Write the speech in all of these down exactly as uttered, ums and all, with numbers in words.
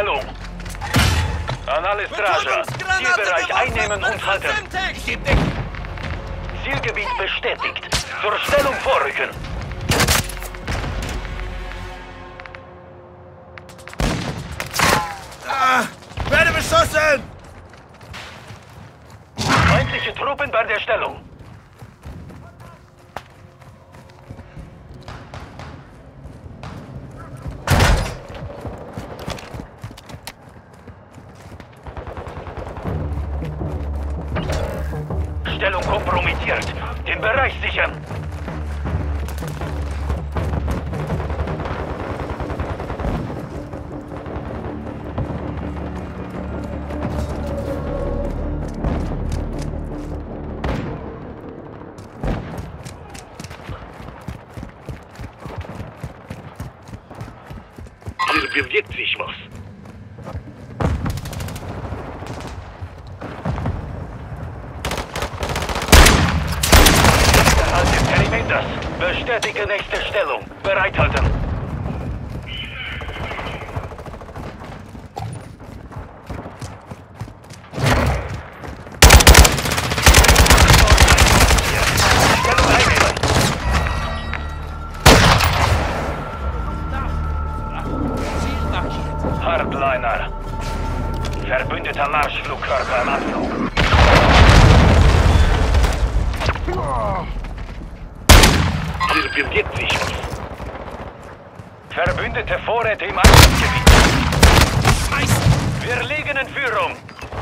Stellung. An alle Straße. Zielbereich einnehmen und halten. Zielgebiet bestätigt. Zur Stellung vorrücken. Ah, werde beschossen! Feindliche Truppen bei der Stellung. Stellung kompromittiert. Den Bereich sichern. Hier bewegt sich was. Erhalte Perimeters. Bestätige nächste Stellung. Bereithalten. Stellung einnehmen. Hardliner. Verbündeter Marschflugkörper im Abflug. Hier bewegt sich was. Verbündete Vorräte im Einsatzgebiet. Wir liegen in Führung.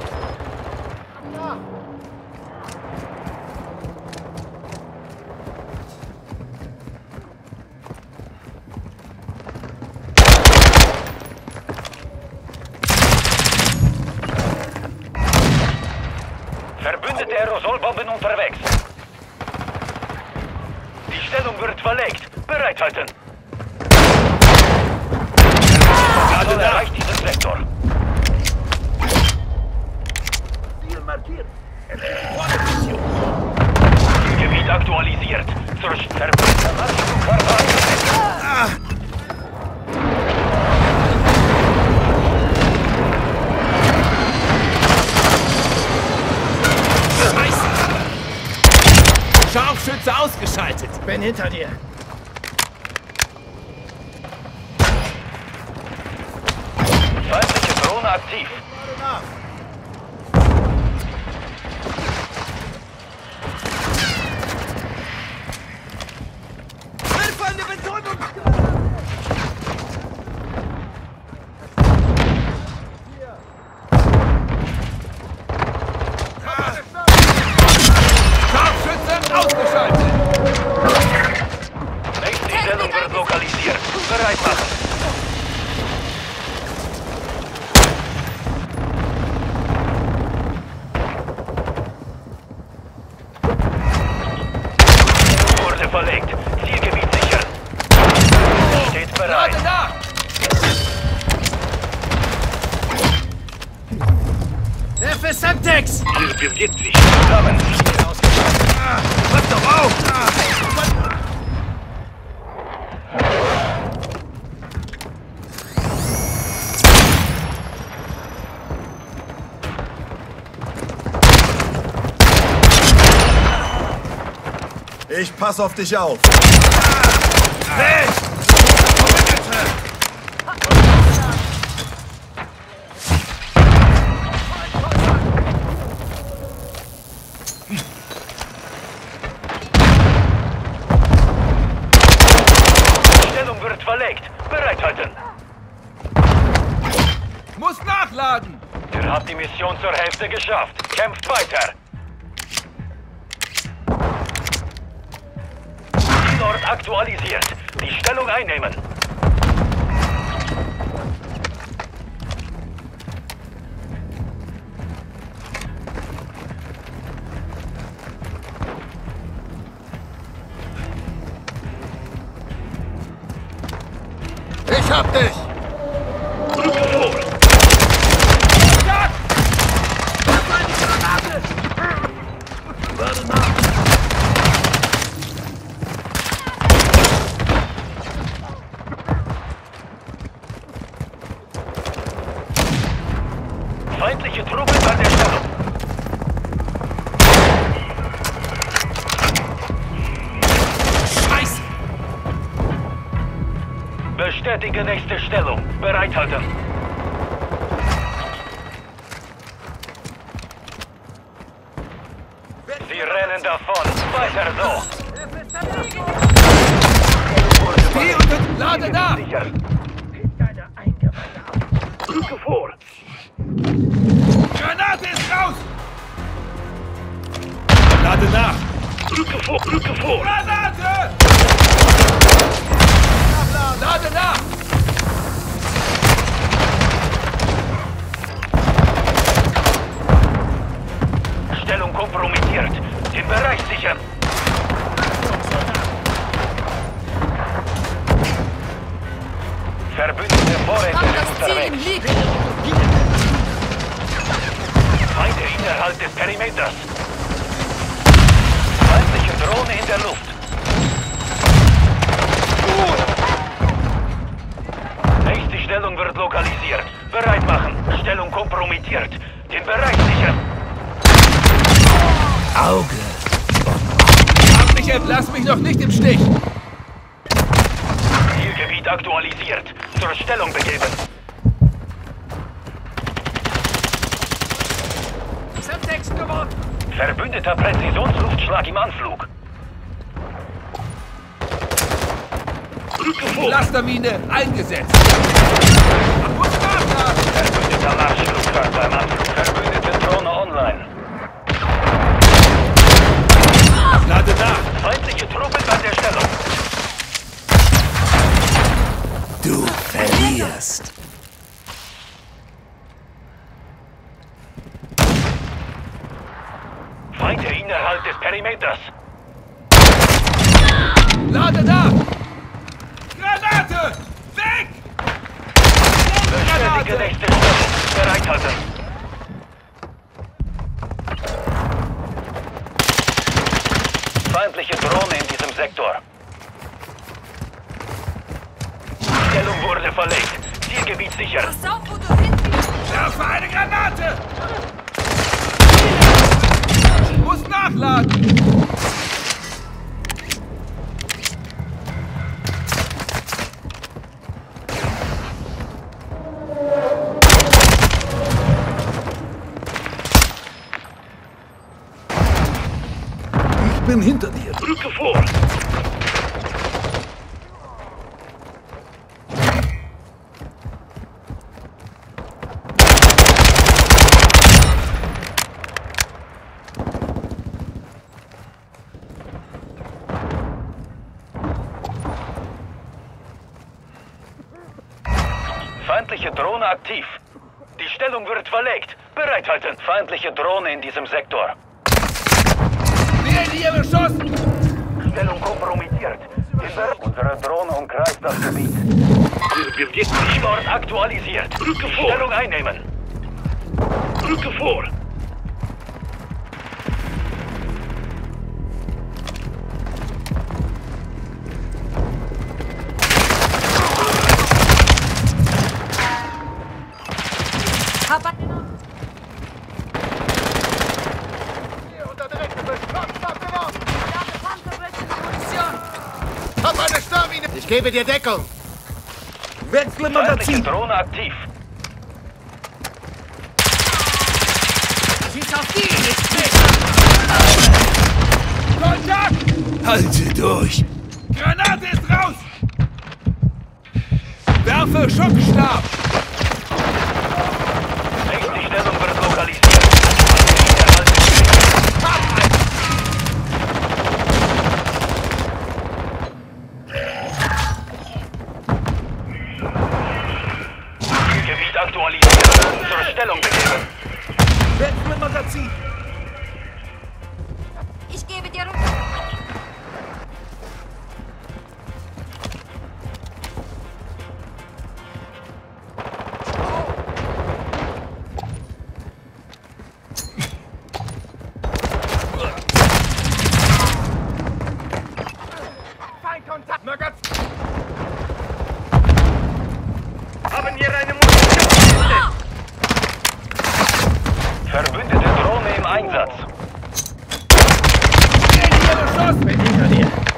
Verbündete Aerosolbomben unterwegs. Die Stellung wird verlegt. Bereithalten. Also erreicht diesen Sektor. Ziel markiert. Zielgebiet aktualisiert. Zur verbündeten Marschflugkörper eingesetzt. Ah. Scharfschütze ausgeschaltet. Bin hinter dir. Feindliche Drohne aktiv. Scharfschütze ausgeschaltet. Nächste Stellung wird lokalisiert. Bereit machen. Wurde verlegt. Zielgebiet sichern. Steht bereit. Gerade da. Der für Semtex! Hier bewegt sich. Zusammen. Ah, pass doch auf! Ah. Ich pass auf dich auf. Weg! Stellung wird verlegt. Bereithalten. Muss nachladen. Ihr habt die Mission zur Hälfte geschafft. Kämpft weiter. Zielort aktualisiert. Die Stellung einnehmen. Ich hab dich! Rücke vor. Warte nach! Feindliche Truppen an der Stellung. Scheiße! Bestätige nächste Stellung. Bereithalten. Sie rennen davon. Weiter so. Steh und lade nach! Sicher. Rücke vor. Granate ist raus! Lade nach! Rücke vor. Rücke vor. Granate! Lade nach! Stellung kompromittiert. Den Bereich sichern. Verbündete Vorräte sind unterwegs. Feinde innerhalb des Perimeters. Feindliche Drohne in der Luft. Nächste Stellung wird lokalisiert. Bereit machen. Stellung kompromittiert. Den Bereich sichern. Auge! Michael, lass mich doch nicht im Stich! Zielgebiet aktualisiert. Zur Stellung begeben. Sechs geworden! Verbündeter Präzisionsluftschlag im Anflug. Rücke vor. Lastermine eingesetzt! Man muss nachladen! Verbündeter Marschflugkörper beim Anflug. Verbündete Drohne online. Lade nach! Feindliche Truppen an der Stellung. Du verlierst! Feinde innerhalb des Perimeters. Lade nach! Granate! Weg! Bestätige nächste Stellung. Bereithalten. Feindliche Drohne in diesem Sektor. Stellung wurde verlegt. Zielgebiet sicher. Pass auf, wo du hin bist. Werfe eine Granate! Muss nachladen! Ich bin hinter dir. Rücke vor. Feindliche Drohne aktiv. Die Stellung wird verlegt. Bereithalten. Feindliche Drohne in diesem Sektor. Werden hier beschossen! Stellung kompromittiert. Unsere Drohne umkreist das Gebiet. Zielgebiet sicher. Ort aktualisiert. Rücke vor. Stellung einnehmen. Rücke vor. Papa. Hab eine Stamina! Ich gebe dir Deckung! Wechsle Feindliche Magazin! Drohne aktiv. Schieß auf die, nicht mich! Kontakt! Halte durch! Granate ist raus! Werfe Schockstab! Nächste Stellung wird lokalisiert. Innerhalb des Zielgebiet aktualisiert. Zur Stellung begeben. Wechsle Magazin! Ich gebe dir Rücken. Feindkontakt! Magazin! Haben wir eine Munition? Verbündete Drohne im Einsatz. Chance bin hinter dir.